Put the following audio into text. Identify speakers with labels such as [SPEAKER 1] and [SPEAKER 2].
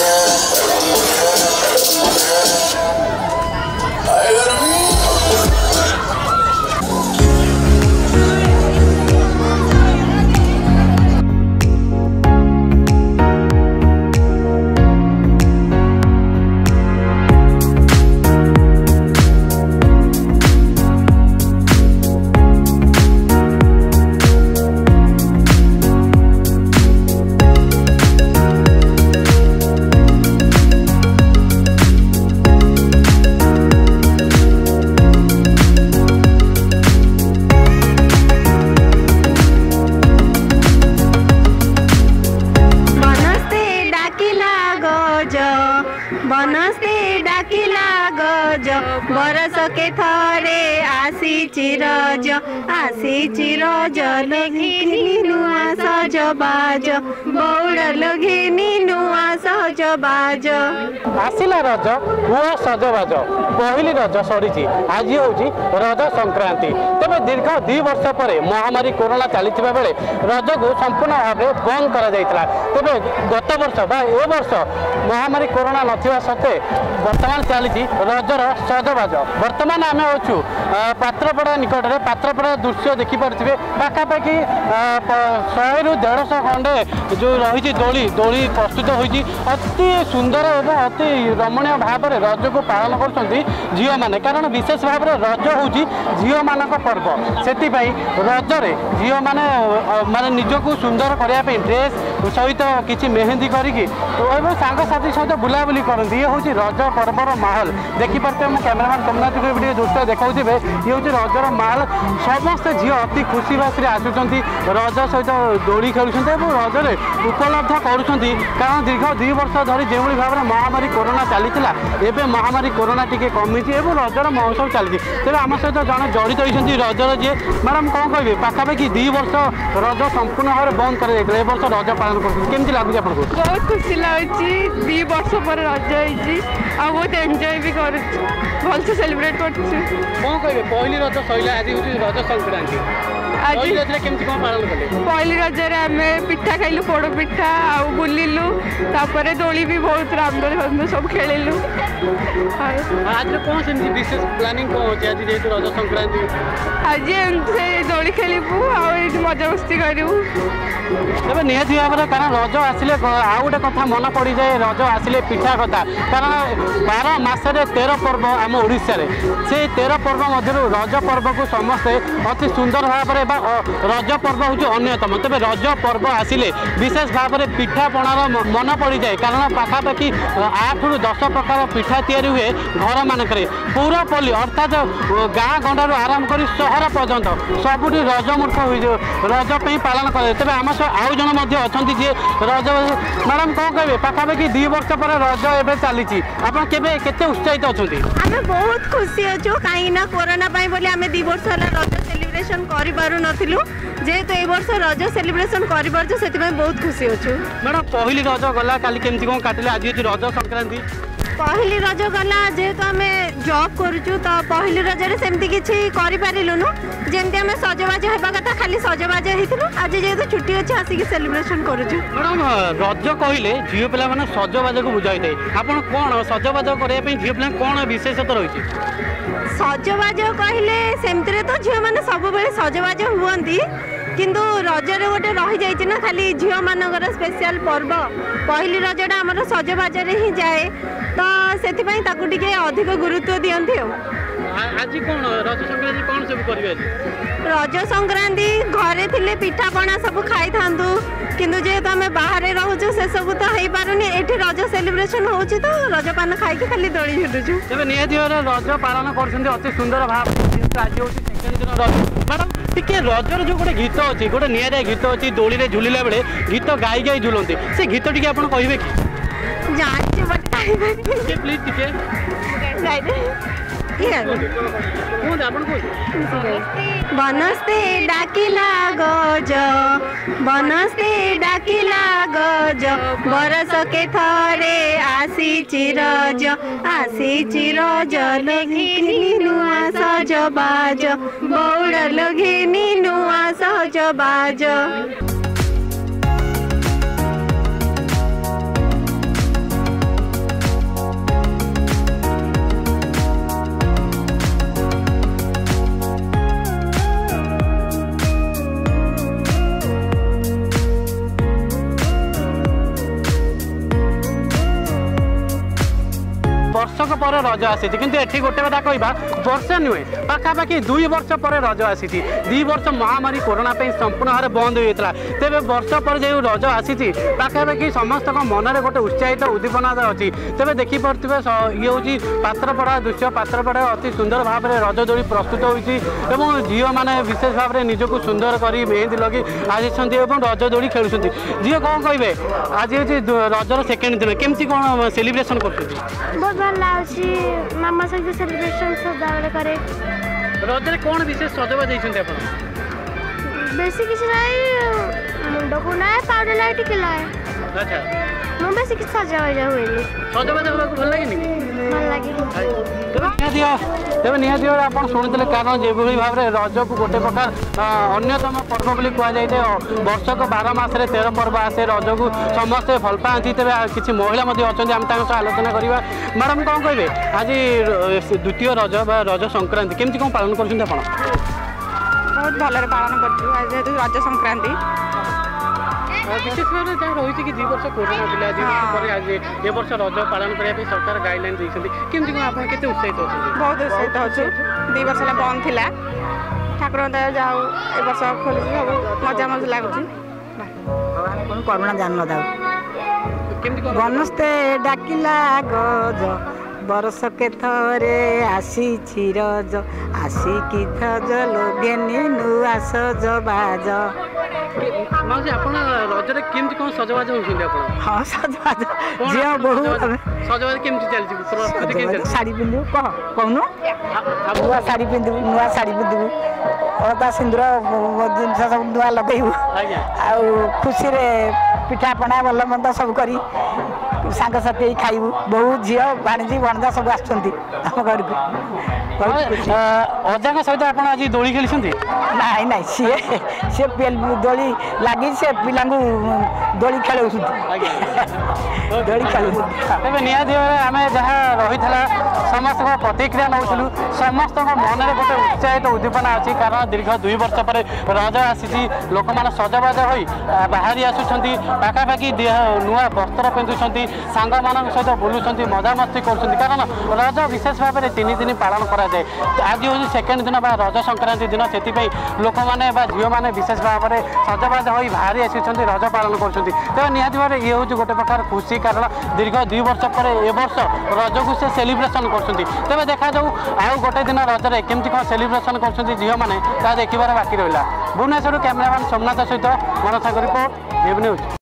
[SPEAKER 1] बनस्ते डाकिला गज बरस के थरे आसी रज लघिनी नुआ सजबाज बौड़ लघिनी नुआ सजबाज
[SPEAKER 2] आसिला रज नुआ सजबाज पहली रज सरी आज हूँ रज संक्रांति तेज दीर्घ 2 वर्ष पर महामारी कोरोना चली बेले रज को संपूर्ण भाव में बंद कर तेज गत वर्ष ए वर्ष महामारी कोरोना नथिबा सत्वे वर्तमान चली रजर सजबाज वर्तमान आम अच्छु पात्रपड़ा निकट में पात्रपड़ा दृश्य देखिपे पाखापाखि 100 ରୁ 150 खंडे जो रही दोली प्रस्तुत होती अति सुंदर एवं अति रमणीय भाव में रज को पालन कर झील मैंने कारण विशेष भाव में रज हूँ झील मान पर्व से रजरे झील मैंने माने निजक सुंदर करने ड्रेस सहित किसी मेहंदी करके सांगसाथी सहित बुलाबुली करती ये हूँ रज पर्वर माहौल देखिपे मो कैमेरामैन सोमनाथ भी दृश्य देखा ये हूँ रजर माहौल समस्ते झील अति खुशी बासी आसुँच रज सहित दोली खेलुं रजरे उपलब्ध करुँच कारण दीर्घ 2 वर्ष धरी जो भाव में महामारी कोरोना चली एवं महामारी कोरोना टी कमी रजर महोत्सव चली तेज आम सहित जड़े जड़ित होती रजर जी मैडम कौन कहे पाखापाखि 2 वर्ष रज संपूर्ण भाव में बंद कर वर्ष रज पालन करमती लगुच आपको
[SPEAKER 1] बहुत खुशी लगे 2 वर्ष पर रज हो बहुत एंजॉय भी कर भलसे सेलिब्रेट कर
[SPEAKER 2] कौन कहे पहली रज सैला आज हूँ रज संक्रांति
[SPEAKER 1] पहली रजरे आम पिठा खाइलु पोड़ पिठा आ बुलिलु तापर दोली भी बहुत रामदोली सब खेलिलु
[SPEAKER 2] आज कौन से विशेष प्लानिंग कौन होची आज जेतु रज संक्रांति
[SPEAKER 1] आज एमसे दोली खेलिबु आ मजा मस्ती करिबु
[SPEAKER 2] तबे निहाती भाव में कारण रज आसिले आउ गोटे कथा मन पड़ जाए रज आसिले पिठा कथा कारण 12 मासरे 13 पर्व आम ओडिशा रे से 13 पर्व मध्य रज पर्व को समस्ते अति सुंदर भाव में रज पर्व हूँ अन्यतम तेज रज पर्व आसिले विशेष भाव में पिठा पणार मन पड़ जाए कारण पाखापाखि 8 ରୁ 10 प्रकार पिठा तैयारी हुए घर मानक पूरा पल्ली अर्थात गाँ गंडारू आरंभ कर सहर पर्यंत सबुठी रज मूर्ख रज पे पालन करे तेज आम सह आउ जन अच्छा जी रज मैडम कौन कहे पाखापाखि 2 वर्ष पर रज एवं चली आप केते उत्साहित अच्छा
[SPEAKER 1] आम बहुत खुशी अच्छु कहीं कोरोना बोली आम 2 वर्ष रज सेलिब्रेशन करूँ जेहेतु ए वर्ष रज सेलिब्रेशन कर बहुत खुशी अच्छु
[SPEAKER 2] मैडम पहली रज गला काली केमती कौन काटिले आज रज संक्रांति
[SPEAKER 1] पहली रज गला जेहेतु आम जॉब करुचु तो पहली रजरे सेमती किछि करि पारिलुनु जेमती आम सजबाज हेबा कथा खाली सजबाज हेतिलु आज जेहेतु छुट्टी अछि आसिक सेलिब्रेशन करुचु
[SPEAKER 2] मैडम रज कहले झियो पिला माने सजबाज को बुझाई दे आपण कोन सजबाज करे पे झियो पिला कोन विशेषता रहिछि
[SPEAKER 1] सजबाज कहले सेमती तो झियो माने सब बेले सजबाज हुअंती किंतु रजरे गोटे रही जाइए ना खाली झील मानकर स्पेशल पर्व पहली रजटा आमर सजबाजरे ही जाए तो से अधिक गुरुत्व दियंती
[SPEAKER 2] आज कौन रज संक्रांति कौन सब करिवे
[SPEAKER 1] रज संक्रांति घरे थिले पिठा पना सब खाई थांतु किंतु जेहेतु आम बाहर रोचु से सब तो हो पारुनी एठी रज सेलिब्रेशन होची तो रज पान खाई खाली दोली झुटुचु
[SPEAKER 2] तबे निहाती रज पालन करछन्ते अति सुंदर भाव आज होची सेकेंड दिन रज मैडम टिके रजर जो गोटे गीत अच्छी गोटे निया गीत अच्छी दोली रे झुलिला बेले गीत गाई गाई झुलते से गीत टी आप कहे कि
[SPEAKER 1] जानी
[SPEAKER 2] प्लीज टिके
[SPEAKER 1] बनस्ते डाकिला गज बनस्ते डाकिला गज बरस के थरे आसी रज लघिनी नुआ सजबाज बौड़ लघिनी नुआ सजबाज।
[SPEAKER 2] पर रज आसी किंतु एठी गोटे कथा कहबा वर्षे नुहे पाखापाखि 2 वर्ष पर रज आसी 2 वर्ष महामारी कोरोना संपूर्ण भाव बंद होता तेज वर्ष पर जो रज आसी पाखापाखि समस्त मनरे गोटे उत्साहित उद्दीपना अच्छी तेज देखिपे ये हूँ पात्रपड़ा दृश्य पात्रपड़ा अति सुंदर भाव में रज दोली प्रस्तुत होती झील मैंने विशेष भाव में निजक सुंदर कर मेहंदी लगे आसी रज दोली खेलुं झील कौन कहे आज हूँ रजर सेकेंड दिन केमती कौन सेलिब्रेशन कर
[SPEAKER 3] बहुत भल लगे मामा सहित सेलिब्रेशन सदाबले करे
[SPEAKER 2] रजरे कौन विशेष सजबाज आप
[SPEAKER 3] बेसी किसी नहीं मुंड को ना पाउडर लाइट टिके लाए
[SPEAKER 2] अच्छा
[SPEAKER 3] मु बेसी किसी सजाबाज हुएनी
[SPEAKER 2] सजबाज होगा भल लगे
[SPEAKER 3] भल लगे
[SPEAKER 2] तेज निहती आप शुणुते कारण जो भाव में रज को गोटे प्रकार अन्यतम पर्व बोली कहुए वर्षक 12 मास 13 पर्व आसे रज को समस्ते भल पाती तेज किसी महिला अच्छा आम सह आलोचना करवा मैडम कौन कहे आज द्वितीय रज रज संक्रांति केमती कौन पालन कर
[SPEAKER 4] बहुत भलरे पालन कर रज संक्रांति
[SPEAKER 2] विशेष भाव में जहाँ रही कि 2 वर्ष कोरोना था 2 वर्ष पर आज ए वर्ष रज पालन करने सरकार गाइडलाइन देखते केमती कौन आप उत्साहित अच्छा
[SPEAKER 4] बहुत उत्साहित अच्छु 2 वर्ष है बंद थिला ठाकुर दया जाऊ ए वर्ष खोल सब मजा मजा लगुच
[SPEAKER 5] करुणा जान न गणस्ते डाकिला गज बरस के थरे आसी रज आसिकी थज लोगेनी नुआ सजबाज
[SPEAKER 2] माउसी आप रजरे केमती कौन सजबाज होती
[SPEAKER 5] हाँ सजबाज झील बहु
[SPEAKER 2] सजबाज केमती चलती प्रस्तुति केमती
[SPEAKER 5] शाढ़ी पिंधु कह कहून नुआ शाढ़ी पिंधु नुआ शाढ़ी पिंधु अदा सिंदूर जिन सब नुआ लगेबू खुशी पिठापणा भल मंद सब करी सांगसाथी खाइबू बहु झील भाणीजी भणजा सब आसुँच आम घर को
[SPEAKER 2] अजा सहित आप आज दोली खेली
[SPEAKER 5] नाई नाई सी दोली लगी से पिला दोली खेल दोली खेल
[SPEAKER 2] तेज निहती आम जहाँ रही समस्त प्रतिक्रिया नौलु समस्त मन में गोटे उत्साहित उद्दीपना अच्छी कारण दीर्घ 2 वर्ष पर रज आसी लोक मैंने सजबाज हो बाहरी आसुँच पाखापाखि नुआ वस्त्र पिंधुंट सांग मान सहित बुलूँ मजामस्ती कर कारण रज विशेष भाव में 3 दिन पालन कराए आज हूँ सेकेंड दिन रज संक्रांति दिन से लोक मैंने झील मैंने विशेष भाव में सजबाज हो बाहरी आसी रज पालन कर निहती भाव ये हूँ गोटे प्रकार खुशी कारण दीर्घ 2 वर्ष पर ए वर्ष रज को से सेलिब्रेशन कर तेज देखा जाऊ आउ गोटे दिन रजरे केमती कौन सेलिब्रेशन कर झील मैंने देखिबार बाकी रहा भुवनेश्वर कैमेरामैन सोमनाथ सहित मनसा रिपोर्ट वेब न्यूज।